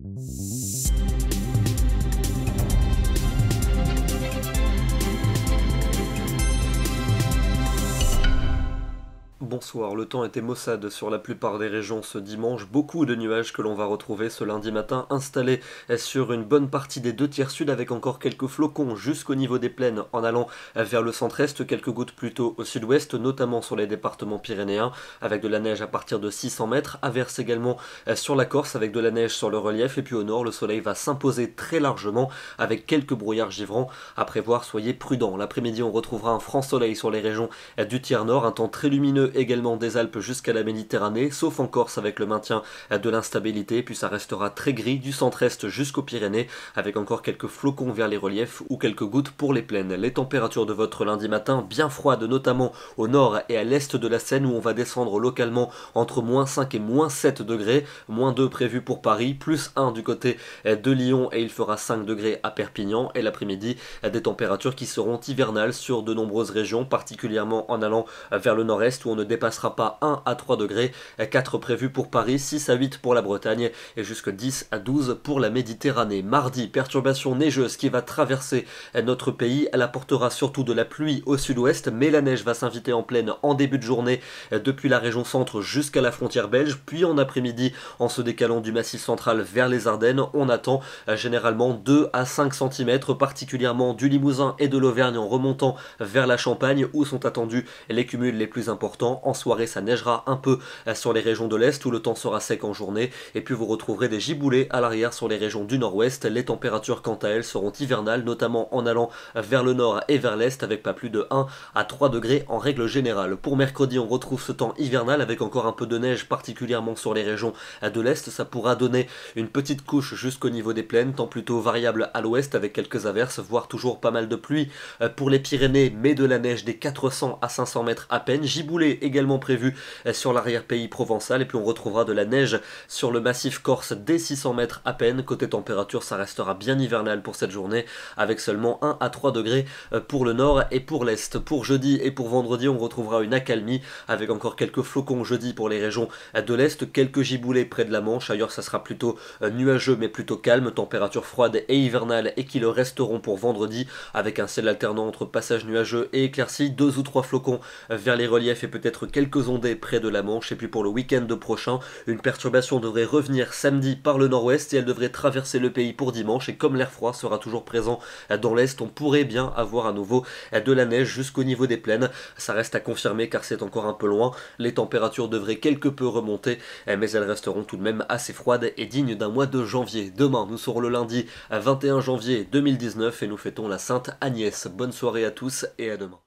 Bonsoir, le temps était maussade sur la plupart des régions ce dimanche, beaucoup de nuages que l'on va retrouver ce lundi matin installés sur une bonne partie des deux tiers sud avec encore quelques flocons jusqu'au niveau des plaines en allant vers le centre-est, quelques gouttes plutôt au sud-ouest, notamment sur les départements pyrénéens avec de la neige à partir de 600 mètres, averse également sur la Corse avec de la neige sur le relief et puis au nord le soleil va s'imposer très largement avec quelques brouillards givrants à prévoir, soyez prudents. L'après-midi on retrouvera un franc soleil sur les régions du tiers nord, un temps très lumineux également des Alpes jusqu'à la Méditerranée, sauf en Corse avec le maintien de l'instabilité, puis ça restera très gris du centre-est jusqu'aux Pyrénées, avec encore quelques flocons vers les reliefs ou quelques gouttes pour les plaines. Les températures de votre lundi matin bien froides, notamment au nord et à l'est de la Seine, où on va descendre localement entre -5 et -7 degrés, -2 prévu pour Paris, +1 du côté de Lyon et il fera 5 degrés à Perpignan, et l'après-midi des températures qui seront hivernales sur de nombreuses régions, particulièrement en allant vers le nord-est où on ne dépassera pas 1 à 3 degrés, 4 prévus pour Paris, 6 à 8 pour la Bretagne et jusque 10 à 12 pour la Méditerranée. Mardi, perturbation neigeuse qui va traverser notre pays, elle apportera surtout de la pluie au sud-ouest, mais la neige va s'inviter en pleine en début de journée depuis la région centre jusqu'à la frontière belge, puis en après-midi en se décalant du massif central vers les Ardennes, on attend généralement 2 à 5 cm, particulièrement du Limousin et de l'Auvergne en remontant vers la Champagne où sont attendus les cumuls les plus importants. En soirée, ça neigera un peu sur les régions de l'Est où le temps sera sec en journée. Et puis vous retrouverez des giboulées à l'arrière sur les régions du Nord-Ouest. Les températures, quant à elles, seront hivernales, notamment en allant vers le Nord et vers l'Est, avec pas plus de 1 à 3 degrés en règle générale. Pour mercredi, on retrouve ce temps hivernal avec encore un peu de neige, particulièrement sur les régions de l'Est. Ça pourra donner une petite couche jusqu'au niveau des plaines, temps plutôt variable à l'Ouest avec quelques averses, voire toujours pas mal de pluie pour les Pyrénées, mais de la neige des 400 à 500 mètres à peine. Giboulées également prévu sur l'arrière-pays provençal et puis on retrouvera de la neige sur le massif corse dès 600 mètres à peine. Côté température, ça restera bien hivernal pour cette journée avec seulement 1 à 3 degrés pour le nord et pour l'est. Pour jeudi et pour vendredi, on retrouvera une accalmie avec encore quelques flocons jeudi pour les régions de l'est, quelques giboulées près de la Manche. Ailleurs, ça sera plutôt nuageux mais plutôt calme, température froide et hivernale et qui le resteront pour vendredi avec un ciel alternant entre passages nuageux et éclaircis, 2 ou 3 flocons vers les reliefs et peut-être quelques ondées près de la Manche. Et puis pour le week-end prochain, une perturbation devrait revenir samedi par le nord-ouest et elle devrait traverser le pays pour dimanche, et comme l'air froid sera toujours présent dans l'est, on pourrait bien avoir à nouveau de la neige jusqu'au niveau des plaines. Ça reste à confirmer car c'est encore un peu loin. Les températures devraient quelque peu remonter, mais elles resteront tout de même assez froides et dignes d'un mois de janvier. Demain, nous serons le lundi 21 janvier 2019 et nous fêtons la Sainte Agnès. Bonne soirée à tous et à demain.